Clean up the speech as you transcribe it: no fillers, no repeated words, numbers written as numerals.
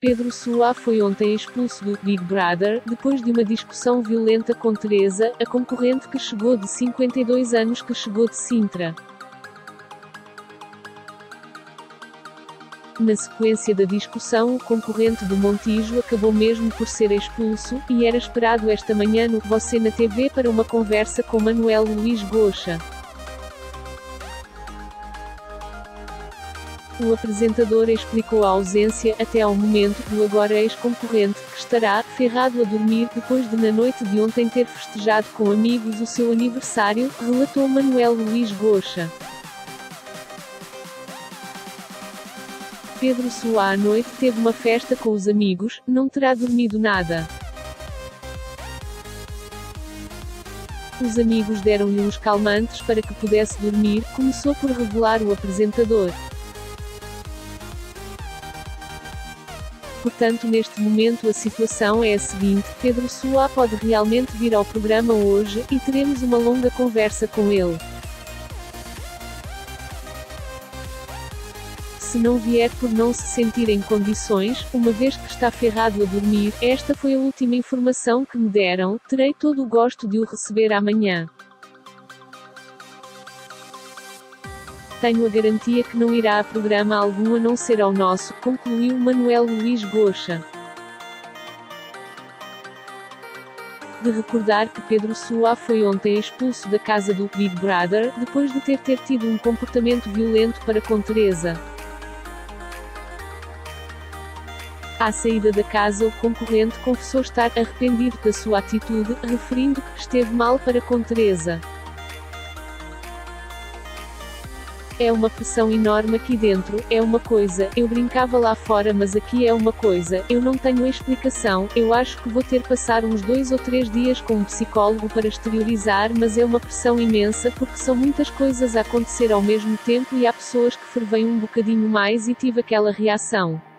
Pedro Soares foi ontem expulso do Big Brother, depois de uma discussão violenta com Teresa, a concorrente que chegou de 52 anos que chegou de Sintra. Na sequência da discussão, o concorrente do Montijo acabou mesmo por ser expulso, e era esperado esta manhã no Você na TV para uma conversa com Manuel Luís Goxa. O apresentador explicou a ausência, até ao momento, do agora ex-concorrente, que estará ferrado a dormir depois de na noite de ontem ter festejado com amigos o seu aniversário, relatou Manuel Luís Goxa. Pedro Soares à noite teve uma festa com os amigos, não terá dormido nada. Os amigos deram-lhe uns calmantes para que pudesse dormir, começou por revelar o apresentador. Portanto, neste momento a situação é a seguinte: Pedro Soares pode realmente vir ao programa hoje, e teremos uma longa conversa com ele. Se não vier por não se sentir em condições, uma vez que está ferrado a dormir, esta foi a última informação que me deram, terei todo o gosto de o receber amanhã. Tenho a garantia que não irá a programa algum a não ser ao nosso, concluiu Manuel Luís Goxa. De recordar que Pedro Soares foi ontem expulso da casa do Big Brother, depois de ter tido um comportamento violento para com Teresa. À saída da casa, o concorrente confessou estar arrependido da sua atitude, referindo que esteve mal para com Teresa. É uma pressão enorme aqui dentro, é uma coisa, eu brincava lá fora mas aqui é uma coisa, eu não tenho explicação, eu acho que vou ter passar uns 2 ou 3 dias com um psicólogo para exteriorizar, mas é uma pressão imensa porque são muitas coisas a acontecer ao mesmo tempo e há pessoas que fervem um bocadinho mais e tive aquela reação.